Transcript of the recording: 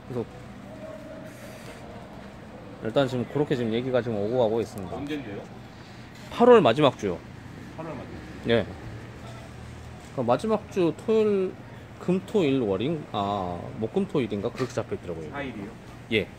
그래서 일단 지금 그렇게 지금 얘기가 지금 오고 가고 있습니다. 언제인데요? 8월 마지막 주요. 8월 말에. 예. 그러니까 마지막 주 토요일, 금토일 월인, 목금토일인가 그렇게 잡혀 있더라고요. 4일이요? 예.